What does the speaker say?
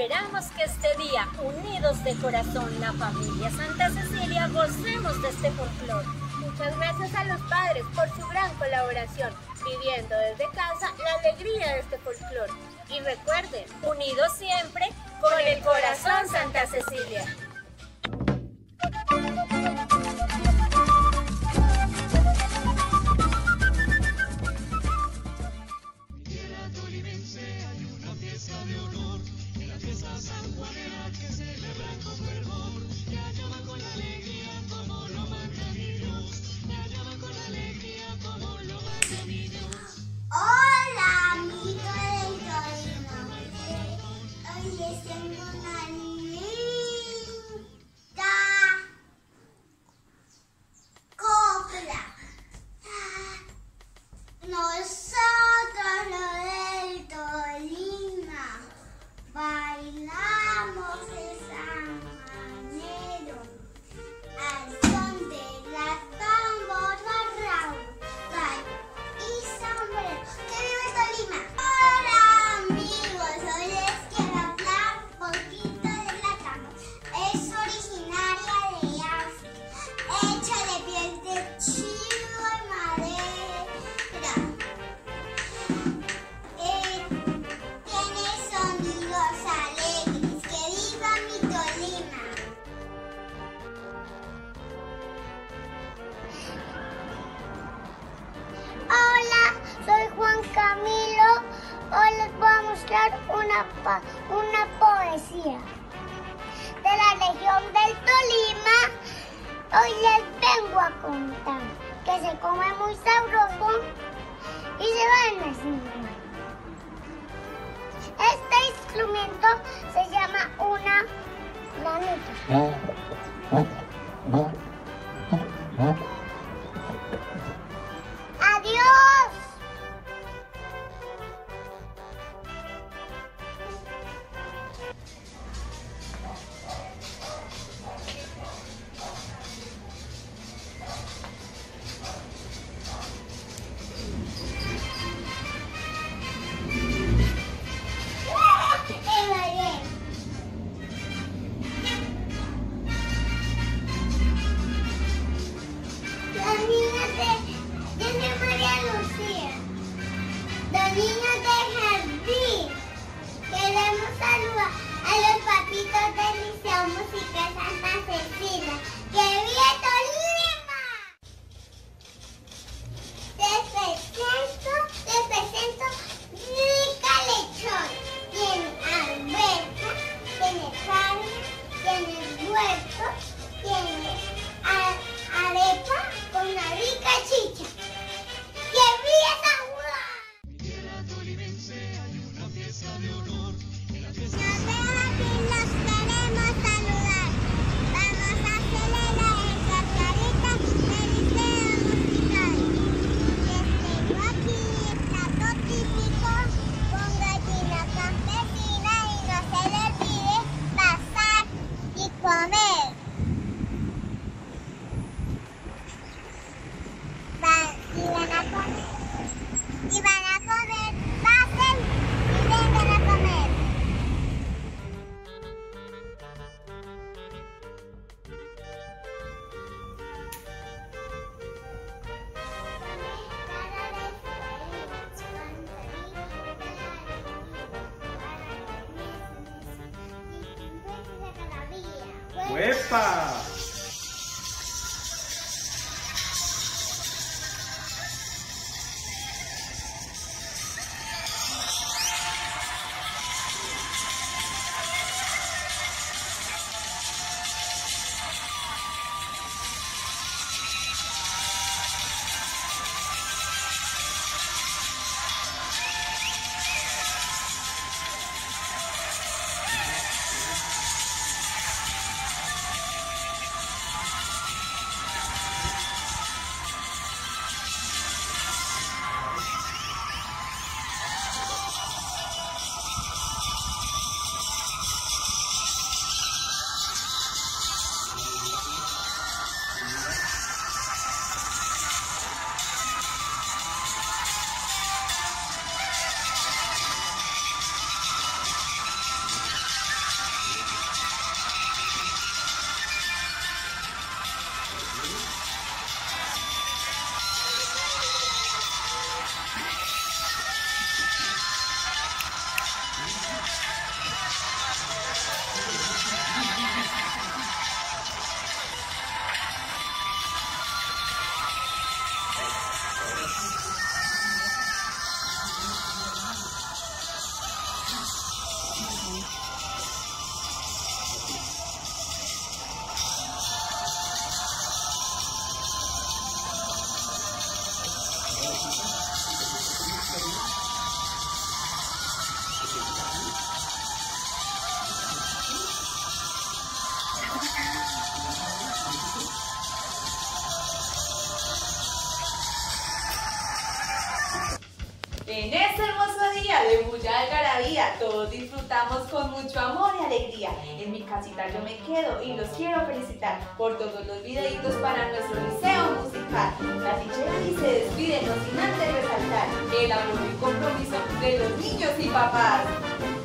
Esperamos que este día, unidos de corazón, la familia Santa Cecilia, gocemos de este folclore. Muchas gracias a los padres por su gran colaboración, viviendo desde casa la alegría de este folclore. Y recuerden, unidos siempre con el corazón Santa Cecilia. Hoy les voy a mostrar una poesía de la región del Tolima. Hoy les vengo a contar que se come muy sabroso y se va en la cintura. Este instrumento se llama una ranita. ¡Adiós! Niños de jardín, queremos saludar a los papitos del Liceo Musical Santa Cecilia. ¡Que viva Tolima! Te presento Rica Lechón. Tiene alberca, tiene carne, tiene huerto, tiene arepa con una rica chicha. ¡Que viva San Juan! Y van a comer, pasen y vengan a comer. ¡Uepa! hay mucha algarabía, todos disfrutamos con mucho amor y alegría. En mi casita yo me quedo y los quiero felicitar por todos los videitos para nuestro liceo musical. La teacher aquí se despide, no sin antes resaltar el amor y compromiso de los niños y papás.